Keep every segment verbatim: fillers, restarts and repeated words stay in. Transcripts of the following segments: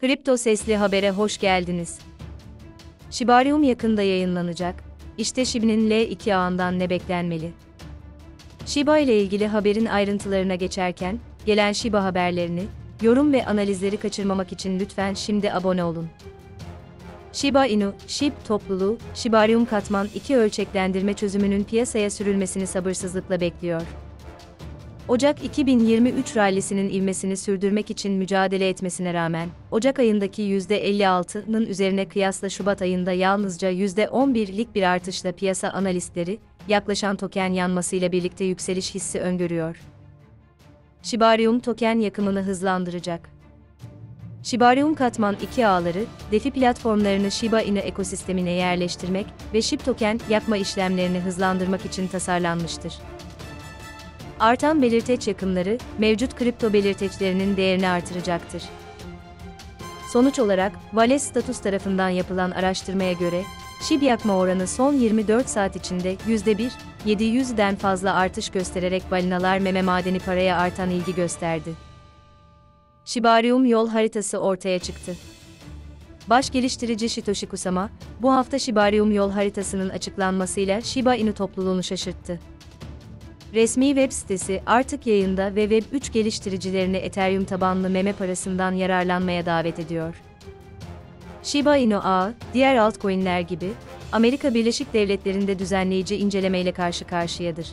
Kripto Sesli Haber'e hoş geldiniz. Shibarium yakında yayınlanacak. İşte Shibi'nin L iki ağından ne beklenmeli? Shiba ile ilgili haberin ayrıntılarına geçerken, gelen Shiba haberlerini, yorum ve analizleri kaçırmamak için lütfen şimdi abone olun. Shiba Inu, S H I B topluluğu, Shibarium katman iki ölçeklendirme çözümünün piyasaya sürülmesini sabırsızlıkla bekliyor. Ocak iki bin yirmi üç rallisinin ivmesini sürdürmek için mücadele etmesine rağmen, Ocak ayındaki yüzde elli altının üzerine kıyasla Şubat ayında yalnızca yüzde on birlik bir artışla piyasa analistleri, yaklaşan token yanmasıyla birlikte yükseliş hissi öngörüyor. Shibarium token yakımını hızlandıracak. Shibarium katman iki ağları, DeFi platformlarını Shiba Inu ekosistemine yerleştirmek ve S H I B token yakma işlemlerini hızlandırmak için tasarlanmıştır. Artan belirteç yakımları, mevcut kripto belirteçlerinin değerini artıracaktır. Sonuç olarak, Vales Status tarafından yapılan araştırmaya göre, S H I B yakma oranı son yirmi dört saat içinde yüzde bir virgül yedi yüzden fazla artış göstererek balinalar meme madeni paraya artan ilgi gösterdi. Shibarium yol haritası ortaya çıktı. Baş geliştirici Satoshi Kusama, bu hafta Shibarium yol haritasının açıklanmasıyla Shiba Inu topluluğunu şaşırttı. Resmi web sitesi artık yayında ve Web üç geliştiricilerini Ethereum tabanlı meme parasından yararlanmaya davet ediyor. Shiba Inu ağı, diğer altcoin'ler gibi, Amerika Birleşik Devletleri'nde düzenleyici incelemeyle karşı karşıyadır.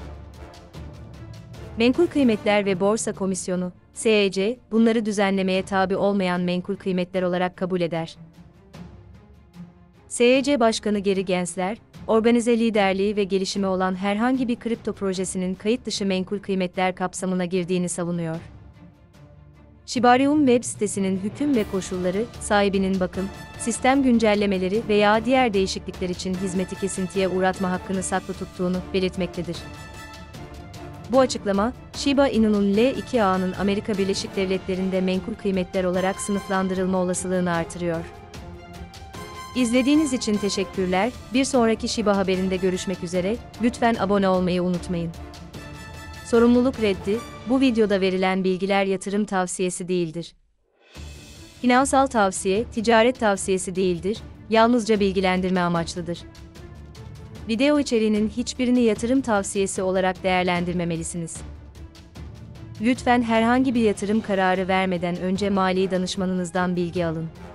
Menkul Kıymetler ve Borsa Komisyonu, S E C, bunları düzenlemeye tabi olmayan menkul kıymetler olarak kabul eder. S E C Başkanı Gary Gensler, organize liderliği ve gelişimi olan herhangi bir kripto projesinin kayıt dışı menkul kıymetler kapsamına girdiğini savunuyor. Shibarium web sitesinin hüküm ve koşulları, sahibinin bakım, sistem güncellemeleri veya diğer değişiklikler için hizmeti kesintiye uğratma hakkını saklı tuttuğunu belirtmektedir. Bu açıklama, Shiba Inu'nun L iki ağının Amerika Birleşik Devletleri'nde menkul kıymetler olarak sınıflandırılma olasılığını artırıyor. İzlediğiniz için teşekkürler. Bir sonraki Shiba haberinde görüşmek üzere. Lütfen abone olmayı unutmayın. Sorumluluk reddi, bu videoda verilen bilgiler yatırım tavsiyesi değildir. Finansal tavsiye, ticaret tavsiyesi değildir, yalnızca bilgilendirme amaçlıdır. Video içeriğinin hiçbirini yatırım tavsiyesi olarak değerlendirmemelisiniz. Lütfen herhangi bir yatırım kararı vermeden önce mali danışmanınızdan bilgi alın.